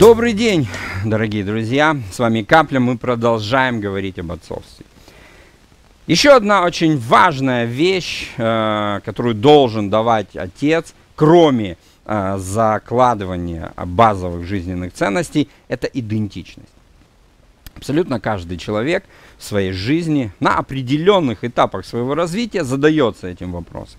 Добрый день, дорогие друзья! С вами Капля, мы продолжаем говорить об отцовстве. Еще одна очень важная вещь, которую должен давать отец, кроме закладывания базовых жизненных ценностей, это идентичность. Абсолютно каждый человек в своей жизни на определенных этапах своего развития задается этим вопросом.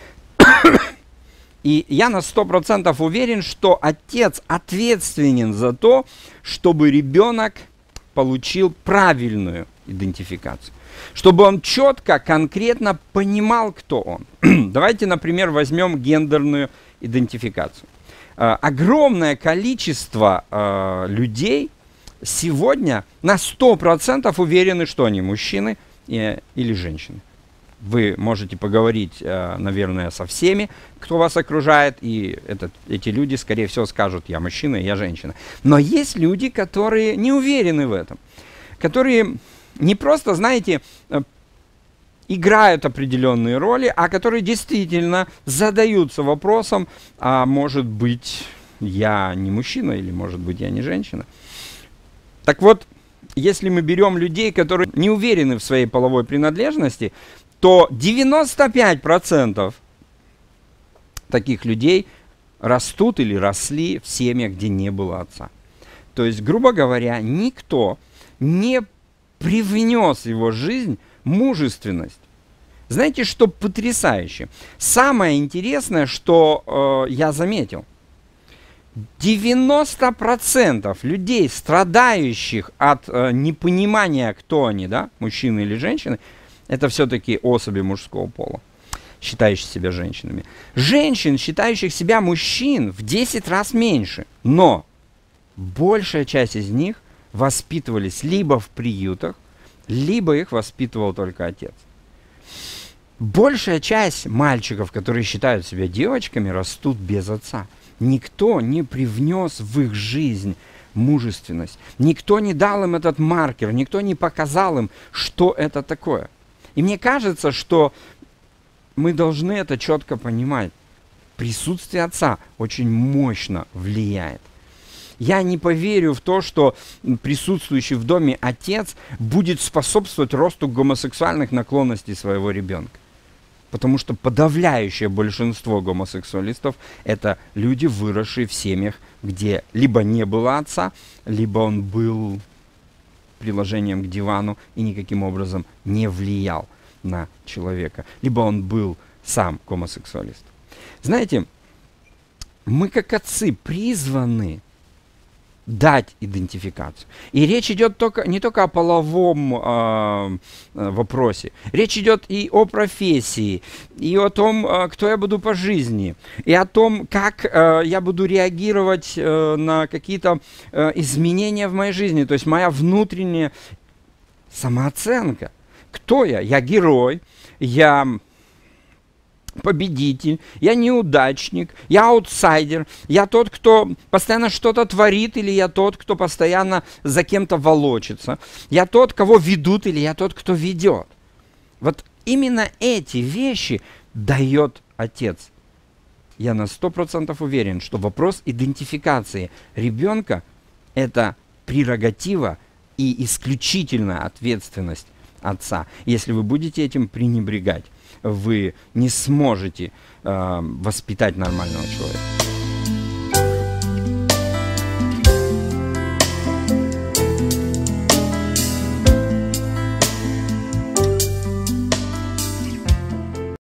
И я на 100% уверен, что отец ответственен за то, чтобы ребенок получил правильную идентификацию. Чтобы он четко, конкретно понимал, кто он. Давайте, например, возьмем гендерную идентификацию. Огромное количество людей сегодня на 100% уверены, что они мужчины или женщины. Вы можете поговорить, наверное, со всеми, кто вас окружает, и эти люди, скорее всего, скажут: я мужчина, я женщина. Но есть люди, которые не уверены в этом, которые не просто, знаете, играют определенные роли, а которые действительно задаются вопросом: а может быть, я не мужчина, или может быть, я не женщина. Так вот, если мы берем людей, которые не уверены в своей половой принадлежности, то 95% таких людей растут или росли в семьях, где не было отца. То есть, грубо говоря, никто не привнес в его жизнь мужественность. Знаете, что потрясающе? Самое интересное, что я заметил. 90% людей, страдающих от непонимания, кто они, да, мужчины или женщины, это все-таки особи мужского пола, считающие себя женщинами. Женщин, считающих себя мужчин, в 10 раз меньше. Но большая часть из них воспитывались либо в приютах, либо их воспитывал только отец. Большая часть мальчиков, которые считают себя девочками, растут без отца. Никто не привнес в их жизнь мужественность. Никто не дал им этот маркер, никто не показал им, что это такое. И мне кажется, что мы должны это четко понимать. Присутствие отца очень мощно влияет. Я не поверю в то, что присутствующий в доме отец будет способствовать росту гомосексуальных наклонностей своего ребенка. Потому что подавляющее большинство гомосексуалистов – это люди, выросшие в семьях, где либо не было отца, либо он был приложением к дивану и никаким образом не влиял на человека. Либо он был сам гомосексуалист. Знаете, мы как отцы призваны дать идентификацию. И речь идет не только о половом вопросе. Речь идет и о профессии, и о том, кто я буду по жизни, и о том, как я буду реагировать на какие-то изменения в моей жизни. То есть моя внутренняя самооценка. Кто я? Я герой, я победитель, я неудачник, я аутсайдер, я тот, кто постоянно что-то творит, или я тот, кто постоянно за кем-то волочится, я тот, кого ведут, или я тот, кто ведет. Вот именно эти вещи дает отец. Я на 100% уверен, что вопрос идентификации ребенка – это прерогатива и исключительная ответственность отца. Если вы будете этим пренебрегать, вы не сможете воспитать нормального человека.